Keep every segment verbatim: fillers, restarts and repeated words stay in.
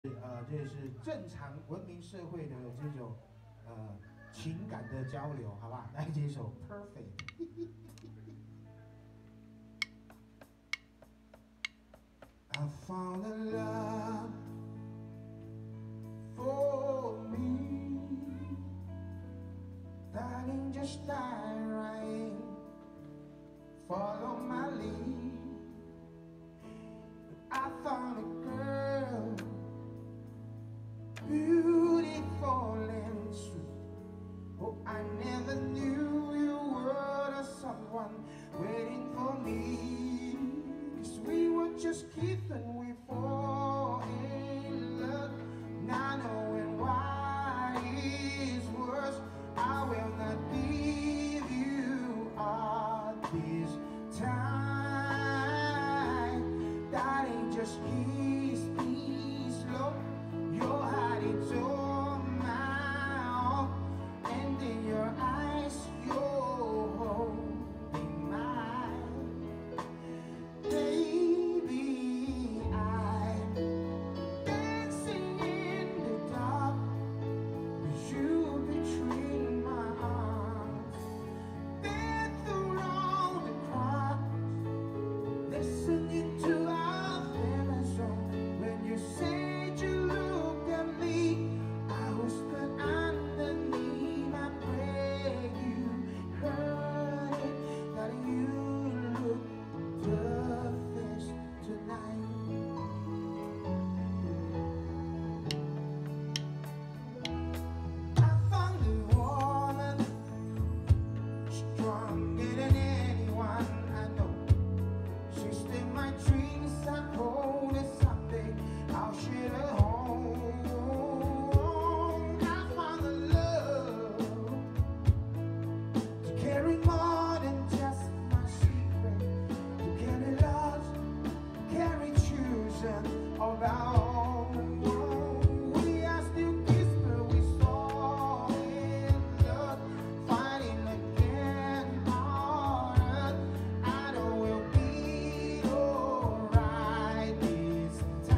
呃，这是正常文明社会的这种呃情感的交流，好吧？来这首《Perfect》。I found a love for me, darling, just dive right in, follow my lead. I found a girl, beautiful and sweet. Oh, I never knew you were the someone waiting for me. 'Cause we were just kids when we fall in love. Not knowing why it's worse, I will not leave you all this time. Darling, just kiss me slow. Your heart is on my own, and in your eyes you're holding mine. Baby, I'm dancing in the dark with you between my arms. Been through all the crowds, listening to our favorite song. When you said you looked at me, I whispered underneath my breath. You heard it, that you look perfect tonight. I found a woman stronger than anyone I know. She's in my dreams. I hope that someday I'll share a home. I found a love to carry more than just my secret, to carry love, carry children of our own. We are still kids, but we fall in love, fighting again hard. I know we'll be alright this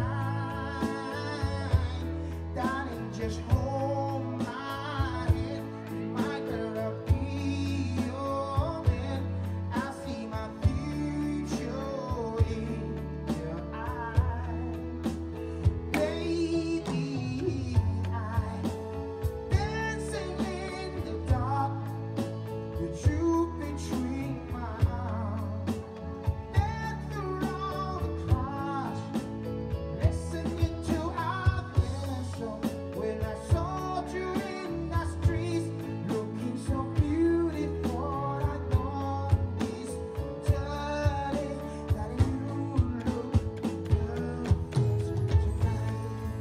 time. Darling, just hold my hand. My girl, I'll be your man. I see my future in your eyes. Baby, I'm dancing in the dark with you between my arms. Been through all the crowds, listening to our favorite song. When I saw you in the streets, looking so beautiful, I thought this dirty, that you look perfect tonight.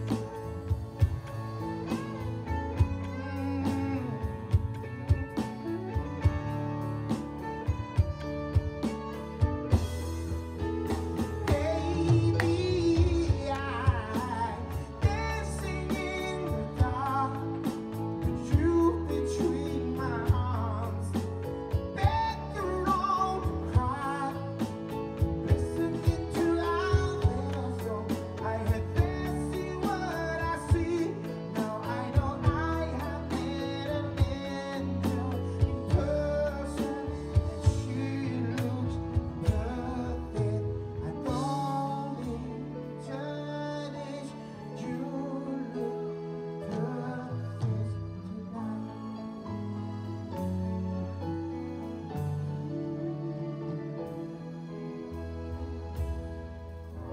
Baby, I'm dancing in the dark with you between my arms. Been through all the crowd, listening to our favorite song. I had never seen what I see. Now I know I have met an angel in person, and she looks perfect. I don't need Chinese, you look perfect tonight.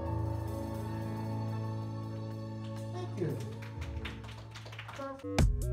Thank you. Perfect.